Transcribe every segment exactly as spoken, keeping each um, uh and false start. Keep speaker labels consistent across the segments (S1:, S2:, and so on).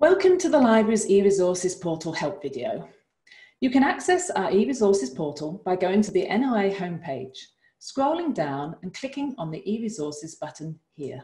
S1: Welcome to the library's eResources portal help video. You can access our eResources portal by going to the N L A homepage, scrolling down and clicking on the eResources button here.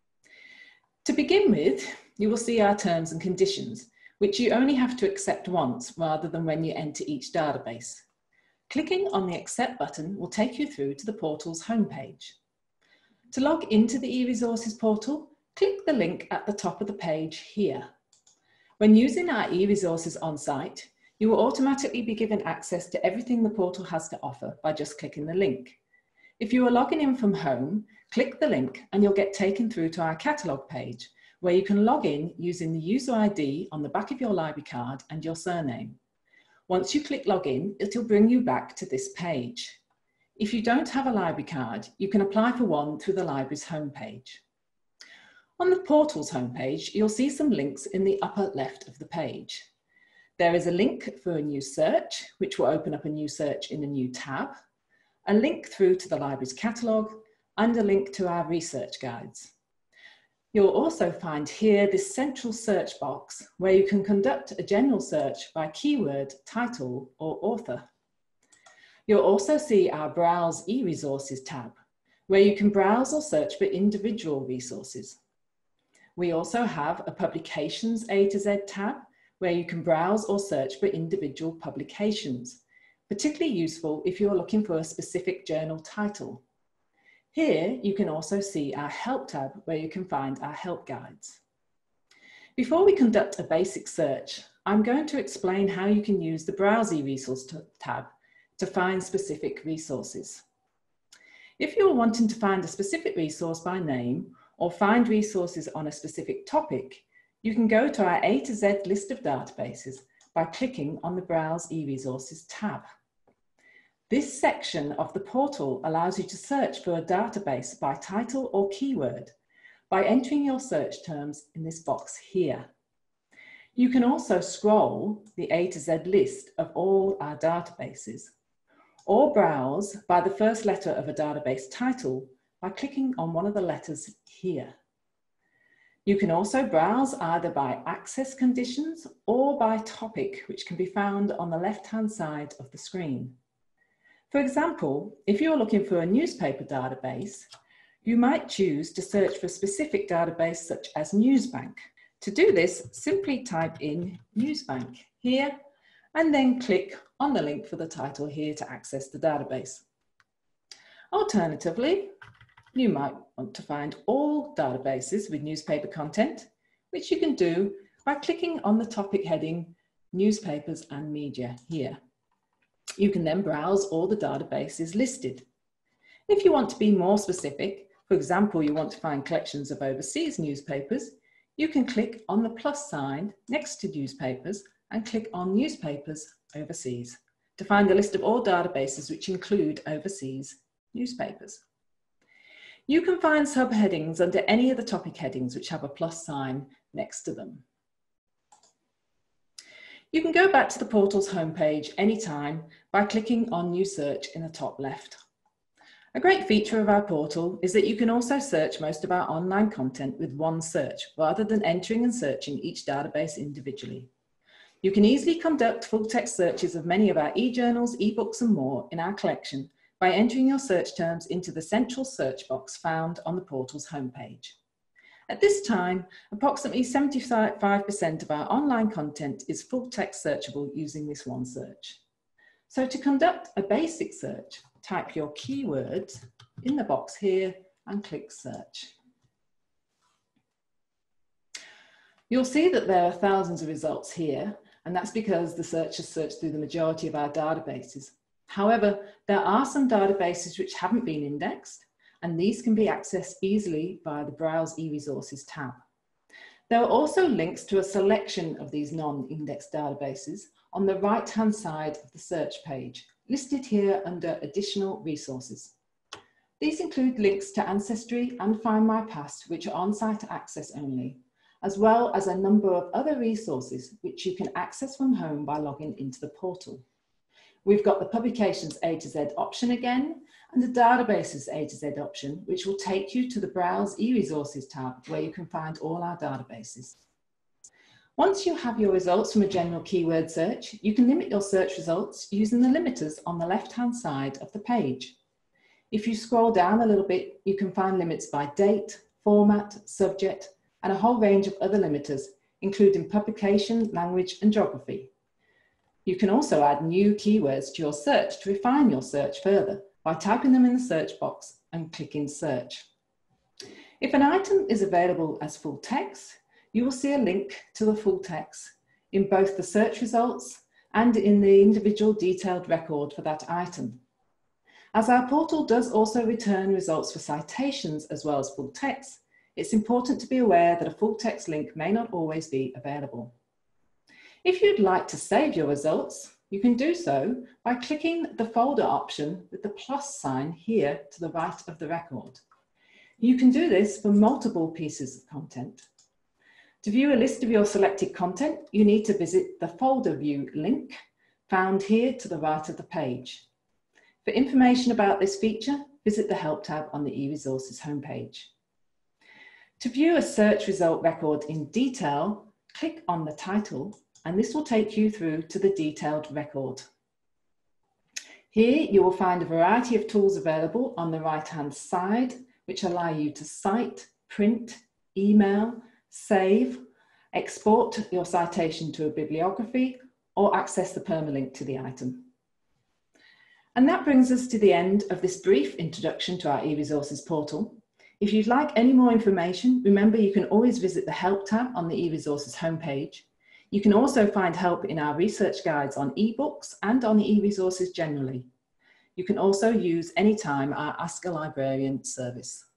S1: To begin with, you will see our terms and conditions, which you only have to accept once rather than when you enter each database. Clicking on the Accept button will take you through to the portal's homepage. To log into the eResources portal, click the link at the top of the page here. When using our eResources on-site, you will automatically be given access to everything the portal has to offer by just clicking the link. If you are logging in from home, click the link and you'll get taken through to our catalogue page, where you can log in using the user I D on the back of your library card and your surname. Once you click login, it'll bring you back to this page. If you don't have a library card, you can apply for one through the library's homepage. On the portal's homepage, you'll see some links in the upper left of the page. There is a link for a new search, which will open up a new search in a new tab, a link through to the library's catalogue, and a link to our research guides. You'll also find here this central search box where you can conduct a general search by keyword, title, or author. You'll also see our Browse eResources tab, where you can browse or search for individual resources. We also have a Publications A to Z tab, where you can browse or search for individual publications, particularly useful if you're looking for a specific journal title. Here, you can also see our Help tab, where you can find our help guides. Before we conduct a basic search, I'm going to explain how you can use the Browse eResources tab to find specific resources. If you're wanting to find a specific resource by name, or find resources on a specific topic, you can go to our A to Z list of databases by clicking on the Browse eResources tab. This section of the portal allows you to search for a database by title or keyword by entering your search terms in this box here. You can also scroll the A to Z list of all our databases, or browse by the first letter of a database title by clicking on one of the letters here. You can also browse either by access conditions or by topic, which can be found on the left-hand side of the screen. For example, if you're looking for a newspaper database, you might choose to search for a specific database such as Newsbank. To do this, simply type in Newsbank here and then click on the link for the title here to access the database. Alternatively, you might want to find all databases with newspaper content, which you can do by clicking on the topic heading Newspapers and Media here. You can then browse all the databases listed. If you want to be more specific, for example, you want to find collections of overseas newspapers, you can click on the plus sign next to newspapers and click on Newspapers Overseas to find a list of all databases which include overseas newspapers. You can find subheadings under any of the topic headings which have a plus sign next to them. You can go back to the portal's homepage anytime by clicking on New Search in the top left. A great feature of our portal is that you can also search most of our online content with one search rather than entering and searching each database individually. You can easily conduct full text searches of many of our e-journals, e-books and more in our collection by entering your search terms into the central search box found on the portal's homepage. At this time, approximately seventy-five percent of our online content is full text searchable using this one search. So to conduct a basic search, type your keywords in the box here and click search. You'll see that there are thousands of results here, and that's because the search has searched through the majority of our databases. However, there are some databases which haven't been indexed, and these can be accessed easily via the Browse eResources tab. There are also links to a selection of these non-indexed databases on the right-hand side of the search page, listed here under Additional Resources. These include links to Ancestry and Find My Past, which are on-site access only, as well as a number of other resources which you can access from home by logging into the portal. We've got the Publications A to Z option again, and the Databases A to Z option, which will take you to the Browse eResources tab, where you can find all our databases. Once you have your results from a general keyword search, you can limit your search results using the limiters on the left-hand side of the page. If you scroll down a little bit, you can find limits by date, format, subject, and a whole range of other limiters, including publication, language, and geography. You can also add new keywords to your search to refine your search further by typing them in the search box and clicking search. If an item is available as full text, you will see a link to the full text in both the search results and in the individual detailed record for that item. As our portal does also return results for citations as well as full text, it's important to be aware that a full text link may not always be available. If you'd like to save your results, you can do so by clicking the folder option with the plus sign here to the right of the record. You can do this for multiple pieces of content. To view a list of your selected content, you need to visit the folder view link found here to the right of the page. For information about this feature, visit the Help tab on the eResources homepage. To view a search result record in detail, click on the title, and this will take you through to the detailed record. Here you will find a variety of tools available on the right-hand side, which allow you to cite, print, email, save, export your citation to a bibliography, or access the permalink to the item. And that brings us to the end of this brief introduction to our eResources portal. If you'd like any more information, remember you can always visit the Help tab on the eResources homepage. You can also find help in our research guides on ebooks and on eResources generally. You can also use anytime our Ask a Librarian service.